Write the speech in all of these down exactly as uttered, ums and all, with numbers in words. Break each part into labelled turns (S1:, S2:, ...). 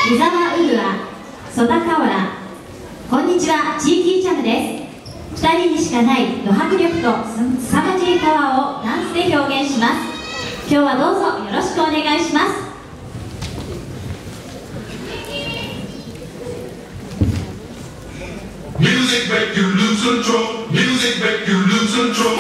S1: 湯沢ウルア、曽田河原。こんにちは、ジーティーチャムです。ふたりにしかないド迫力と凄まじいパワーをダンスで表現します。今日はどうぞよろしくお願いします。
S2: Music make you lose control. Music make you lose control.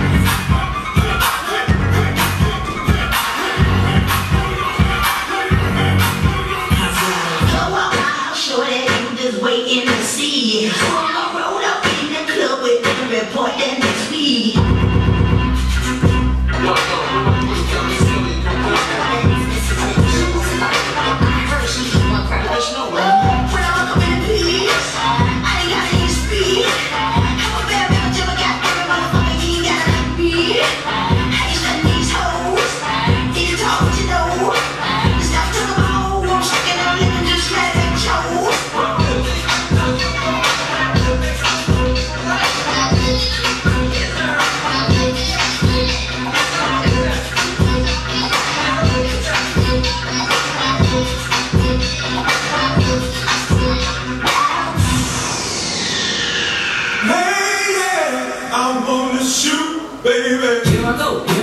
S3: Go out, I'll show that you just waiting to see. I'ma roll up in the club with the report that next week.
S2: Hey, yeah, I'm gonna shoot, baby.
S4: Here I go.